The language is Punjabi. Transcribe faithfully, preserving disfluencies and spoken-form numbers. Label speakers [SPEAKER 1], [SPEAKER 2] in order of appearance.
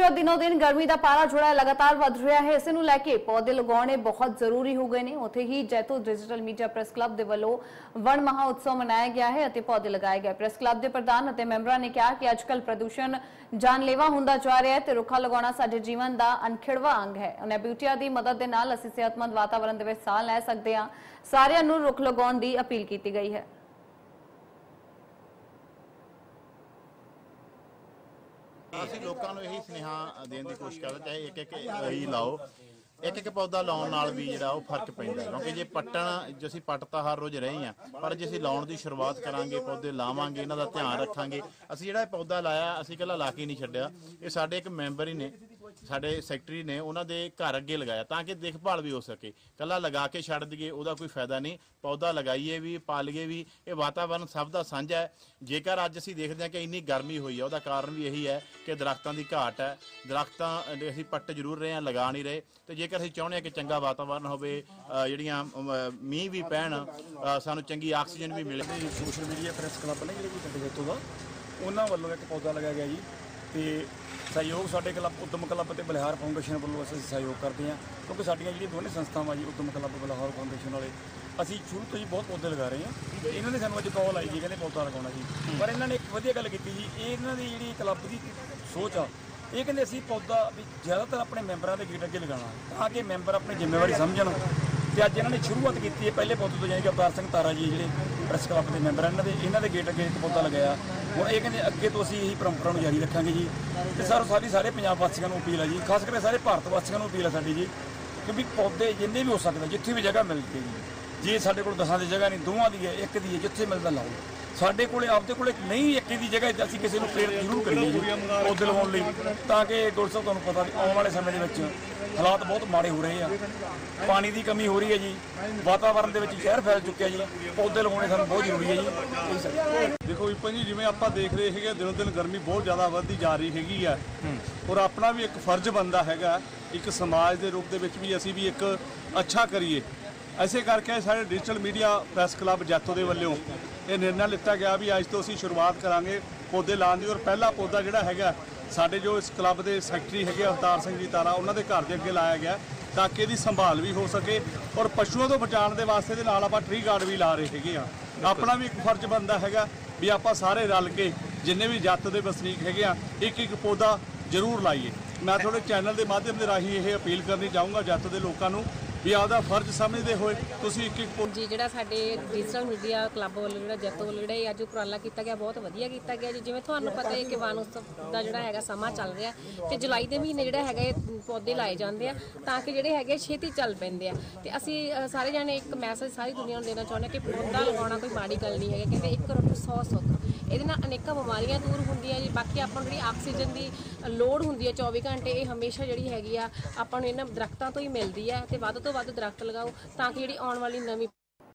[SPEAKER 1] दिनों दिन गर्मी का पारा जोड़ा लगातार वध रहा है। इस लैके पौधे लगाने बहुत जरूरी हो गए हैं। उत्थे ही Jaito digital media press club के वालों वन महा उत्सव मनाया गया है और पौधे लगाए गए। प्रेस क्लब के प्रधान और मैंबरों ने कहा कि अजकल प्रदूषण जानलेवा होंदा जा रहा है तो रुखा लगाना साडे जीवन का अनखिड़वा अंग है। उन्हें ब्यूटिया की मदद के नाल असीं सेहतमंद वातावरण दे विच साह लै सकते हैं। सारिआं नूं रुख लगाउण की अपील की गई है।
[SPEAKER 2] ਅਸੀਂ ਲੋਕਾਂ ਨੂੰ ਇਹੀ ਸੁਨੇਹਾ ਦੇਣ ਦੀ ਕੋਸ਼ਿਸ਼ ਕਰਦੇ ਚਾਹੇ ਇੱਕ ਇੱਕ ਹੀ ਲਾਓ, ਇੱਕ ਇੱਕ ਪੌਦਾ ਲਾਉਣ ਨਾਲ ਵੀ ਜਿਹੜਾ ਉਹ ਫਰਕ ਪੈਂਦਾ ਕਿਉਂਕਿ ਜੇ ਪੱਟਣ ਜੇ ਅਸੀਂ ਪੱਟ ਤਾਂ ਹਰ ਰੋਜ਼ ਰਹੇ ਹਾਂ ਪਰ ਜੇ ਅਸੀਂ ਲਾਉਣ ਦੀ ਸ਼ੁਰੂਆਤ ਕਰਾਂਗੇ ਪੌਦੇ ਲਾਵਾਂਗੇ ਇਹਨਾਂ ਦਾ ਧਿਆਨ ਰੱਖਾਂਗੇ। ਅਸੀਂ ਜਿਹੜਾ ਪੌਦਾ ਲਾਇਆ ਅਸੀਂ ਇਕੱਲਾ ਲਾ ਕੇ ਨਹੀਂ ਛੱਡਿਆ, ਇਹ ਸਾਡੇ ਇੱਕ ਮੈਂਬਰ ਹੀ ਨੇ ਸਾਡੇ ਸੈਕਟਰੀ ਨੇ ਉਹਨਾਂ ਦੇ ਘਰ ਅੱਗੇ ਲਗਾਇਆ ਤਾਂ ਕਿ ਦੇਖਭਾਲ ਵੀ ਹੋ ਸਕੇ। ਕੱਲਾ ਲਗਾ ਕੇ ਛੱਡ ਦਈਏ ਉਹਦਾ ਕੋਈ ਫਾਇਦਾ ਨਹੀਂ, ਪੌਦਾ ਲਗਾਈਏ ਵੀ ਪਾਲੀਏ ਵੀ। ਇਹ ਵਾਤਾਵਰਨ ਸਭ ਦਾ ਸਾਂਝਾ ਹੈ। ਜੇਕਰ ਅੱਜ ਅਸੀਂ ਦੇਖਦੇ ਹਾਂ ਕਿ ਇੰਨੀ ਗਰਮੀ ਹੋਈ ਹੈ ਉਹਦਾ ਕਾਰਨ ਵੀ ਇਹੀ ਹੈ ਕਿ ਦਰਖਤਾਂ ਦੀ ਘਾਟ ਹੈ। ਦਰਖਤਾਂ ਅਸੀਂ ਪੱਟ ਜ਼ਰੂਰ ਰਹੇ ਹਾਂ ਲਗਾ ਨਹੀਂ ਰਹੇ ਤੇ ਜੇਕਰ ਅਸੀਂ ਚਾਹੁੰਦੇ ਹਾਂ ਕਿ ਚੰਗਾ ਵਾਤਾਵਰਨ ਹੋਵੇ ਜਿਹੜੀਆਂ ਮੀਂਹ ਵੀ ਪੈਣ ਸਾਨੂੰ ਚੰਗੀ ਆਕਸੀਜਨ ਵੀ ਮਿਲੇ।
[SPEAKER 3] ਸੋਸ਼ਲ ਮੀਡੀਆ ਪ੍ਰੈਸ ਕਲੱਬ ਨੇ ਜਿਹੜੇ ਕੋਈ ਜੱਟੋ ਦਾ ਉਹਨਾਂ ਵੱਲੋਂ ਇੱਕ ਪੌਦਾ ਲਗਾਇਆ ਗਿਆ ਜੀ ਤੇ सहयोग साडे क्लब उद्यम क्लब ते बलिहार फाउंडेशन वालों असीं सहयोग करते हैं क्योंकि साडियां जिहड़ियां दोनों संस्थावां जी उद्यम क्लब बलिहार फाउंडेशन वाले असीं शुरू तो जी बहुत पौधे लगा रहे हैं ते इन्होंने सानूं अज कॉल आई जी कहंदे पौधा लगाउणा जी पर इन्होंने एक वधिया गल कीती जी इन्हां दी जिहड़ी क्लब दी सोच आ ये कहंदे असीं पौधा भी ज़्यादातर अपने मैंबरां दे गेट अगे लगाना तां कि मैंबर अपनी जिम्मेवारी समझण ਤੇ ਅੱਜ ਇਹਨਾਂ ਨੇ ਸ਼ੁਰੂਆਤ ਕੀਤੀ ਹੈ ਪਹਿਲੇ ਪੌਦੇ ਤੋਂ, ਜਾਨੀ ਕਿ ਅਵਤਾਰ ਸਿੰਘ ਤਾਰਾ ਜੀ ਜਿਹੜੇ ਪ੍ਰੈਸ ਕਲੱਬ ਦੇ ਮੈਂਬਰ ਇਹਨਾਂ ਦੇ ਇਹਨਾਂ ਦੇ ਗੇਟ ਅੱਗੇ ਇੱਕ ਪੌਦਾ ਲਗਾਇਆ। ਹੁਣ ਇਹ ਕਹਿੰਦੇ ਅੱਗੇ ਤੋਂ ਅਸੀਂ ਇਹੀ ਪਰੰਪਰਾ ਨੂੰ ਜਾਰੀ ਰੱਖਾਂਗੇ ਜੀ ਤੇ ਸਰ ਸਾਡੀ ਸਾਰੇ ਪੰਜਾਬ ਵਾਸੀਆਂ ਨੂੰ ਅਪੀਲ ਹੈ ਜੀ, ਖਾਸ ਕਰਕੇ ਸਾਰੇ ਭਾਰਤ ਵਾਸੀਆਂ ਨੂੰ ਅਪੀਲ ਹੈ ਸਾਡੀ ਜੀ ਕਿ ਵੀ ਪੌਦੇ ਜਿੰਨੇ ਵੀ ਹੋ ਸਕਦਾ ਜਿੱਥੇ ਵੀ ਜਗ੍ਹਾ ਮਿਲਦੀ ਜੀ, ਜੇ ਸਾਡੇ ਕੋਲ ਦਸਾਂ ਦੀ ਜਗ੍ਹਾ ਨਹੀਂ ਦੋਵਾਂ ਦੀ ਹੈ ਇੱਕ ਦੀ ਹੈ ਜਿੱਥੇ ਮਿਲਦਾ ਲਾਓ। ਸਾਡੇ ਕੋਲੇ ਆਪਦੇ ਕੋਲੇ ਨਹੀਂ ਇੱਕ ਦੀ ਜਗ੍ਹਾ ਅਸੀਂ ਕਿਸੇ ਨੂੰ ਪ੍ਰੇਰਿਤ ਜ਼ਰੂਰ ਕਰੀਏ ਜੀ ਪੌਦੇ ਲਗਾਉਣ ਲਈ ਤਾਂ ਕਿ ਗੁਰੂ ਸਾਹਿਬ ਤੁਹਾਨੂੰ ਪਤਾ ਵੀ ਆਉਣ ਵਾਲੇ ਸਮੇਂ ਦੇ ਵਿੱਚ ਹਾਲਾਤ ਬਹੁਤ ਮਾੜੇ ਹੋ ਰਹੇ ਆ, ਪਾਣੀ ਦੀ ਕਮੀ ਹੋ ਰਹੀ ਹੈ ਜੀ, ਵਾਤਾਵਰਨ ਦੇ ਵਿੱਚ ਜ਼ਹਿਰ ਫੈਲ ਚੁੱਕਿਆ ਜੀ, ਪੌਦੇ ਲਗਾਉਣੇ ਸਾਨੂੰ ਬਹੁਤ ਜ਼ਰੂਰੀ ਹੈ ਜੀ।
[SPEAKER 4] ਦੇਖੋ ਵਿਪਨ ਜੀ ਜਿਵੇਂ ਆਪਾਂ ਦੇਖ ਰਹੇ ਹੈਗੇ ਦਿਨੋਂ ਦਿਨ ਗਰਮੀ ਬਹੁਤ ਜ਼ਿਆਦਾ ਵੱਧਦੀ ਜਾ ਰਹੀ ਹੈਗੀ ਆ ਔਰ ਆਪਣਾ ਵੀ ਇੱਕ ਫਰਜ਼ ਬਣਦਾ ਹੈਗਾ ਇੱਕ ਸਮਾਜ ਦੇ ਰੂਪ ਦੇ ਵਿੱਚ ਵੀ ਅਸੀਂ ਵੀ ਇੱਕ ਅੱਛਾ ਕਰੀਏ। ਐਸੇ ਕਰਕੇ ਸਾਡੇ digital media press club Jaito ਦੇ ਵੱਲੋਂ ਇਹ ਨਿਰਣਾ ਲਿੱਤਾ ਗਿਆ ਵੀ ਅੱਜ ਤੋਂ ਅਸੀਂ ਸ਼ੁਰੂਆਤ ਕਰਾਂਗੇ ਪੌਦੇ ਲਾਉਣ ਦੀ। ਔਰ ਪਹਿਲਾ ਪੌਦਾ ਜਿਹੜਾ ਹੈਗਾ ਸਾਡੇ ਜੋ ਇਸ ਕਲੱਬ ਦੇ ਸੈਕਟਰੀ ਹੈਗੇ ਅਵਤਾਰ ਸਿੰਘ ਜੀ ਤਾਰਾ ਉਹਨਾਂ ਦੇ ਘਰ ਦੇ ਅੱਗੇ ਲਾਇਆ ਗਿਆ ਤਾਂ ਕਿ ਇਹਦੀ ਸੰਭਾਲ ਵੀ ਹੋ ਸਕੇ ਔਰ ਪਸ਼ੂਆਂ ਤੋਂ ਬਚਾਉਣ ਦੇ ਵਾਸਤੇ ਦੇ ਨਾਲ ਆਪਾਂ ਟਰੀ ਗਾਰਡ ਵੀ ਲਾ ਰਹੇ ਹੈਗੇ ਆ। ਆਪਣਾ ਵੀ ਇੱਕ ਫਰਜ਼ ਬਣਦਾ ਹੈਗਾ ਵੀ ਆਪਾਂ ਸਾਰੇ ਰਲ ਕੇ ਜਿੰਨੇ ਵੀ ਜੱਤ ਦੇ ਵਸਨੀਕ ਹੈਗੇ ਆ ਇੱਕ ਇੱਕ ਪੌਦਾ ਜ਼ਰੂਰ ਲਾਈਏ। ਮੈਂ ਤੁਹਾਡੇ ਚੈਨਲ ਦੇ ਮਾਧਿਅਮ ਦੇ ਰਾਹੀਂ ਇਹ ਅਪੀਲ ਕਰਨੀ ਚਾਹੂੰਗਾ ਜੱਤ ਦੇ ਲੋਕਾਂ ਨੂੰ ਵੀ ਆਪਦਾ ਫਰਜ਼ ਸਮਝਦੇ ਹੋਏ ਤੁਸੀਂ ਇੱਕ ਇੱਕ
[SPEAKER 5] ਜੀ ਜਿਹੜਾ ਸਾਡੇ ਡਿਜੀਟਲ ਮੀਡੀਆ ਕਲੱਬ ਵੱਲੋਂ ਜਿਹੜਾ ਜੈਤੋ ਵੱਲੋਂ ਜਿਹੜਾ ਅੱਜ ਉਪਰਾਲਾ ਕੀਤਾ ਗਿਆ ਬਹੁਤ ਵਧੀਆ ਕੀਤਾ ਗਿਆ ਜੀ। ਜਿਵੇਂ ਤੁਹਾਨੂੰ ਪਤਾ ਹੈ ਕਿ ਵਣ ਉਤਸਵ ਦਾ ਜਿਹੜਾ ਹੈਗਾ ਸਮਾਂ ਚੱਲ ਰਿਹਾ ਤੇ ਜੁਲਾਈ ਦੇ ਮਹੀਨੇ ਜਿਹੜਾ ਹੈਗਾ ਇਹ ਪੌਦੇ ਲਾਏ ਜਾਂਦੇ ਆ ਤਾਂ ਕਿ ਜਿਹੜੇ ਹੈਗੇ ਛੇਤੀ ਚੱਲ ਪੈਂਦੇ ਆ ਤੇ ਅਸੀਂ ਸਾਰੇ ਜਾਣੇ ਇੱਕ ਮੈਸੇਜ ਸਾਰੀ ਦੁਨੀਆ ਨੂੰ ਦੇਣਾ ਚਾਹੁੰਦੇ ਕਿ ਪੌਦਾ ਲਗਾਉਣਾ ਕੋਈ ਮਾੜੀ ਗੱਲ ਨਹੀਂ ਹੈਗੀ ਕਿਉਂਕਿ ਇੱਕ ਰੁੱਖ ਸੌ ਸੁੱਖ, ਇਹਦੇ ਨਾਲ ਅਨੇਕਾਂ ਬਿਮਾਰੀਆਂ ਦੂਰ ਹੁੰਦੀਆਂ ਜੀ। ਬਾਕੀ ਆਪਾਂ ਨੂੰ ਜਿਹੜੀ ਆਕਸੀਜਨ ਦੀ ਲੋੜ ਹੁੰਦੀ ਹੈ ਚੌਵੀ ਘੰਟੇ ਇਹ ਹਮੇਸ਼ਾ ਜਿਹੜੀ ਹੈਗੀ ਆ ਆਪਾਂ ਨੂੰ ਇਹਨਾਂ ਦਰਖਤਾਂ ਤੋਂ ਹੀ ਮਿਲਦੀ ਹੈ ਤੇ ਵੱਧ ਤੋਂ ਵੱਧ ਦਰਖਤ ਲਗਾਓ ਤਾਂ ਕਿ ਜਿਹੜੀ ਆਉਣ ਵਾਲੀ ਨਵੀਂ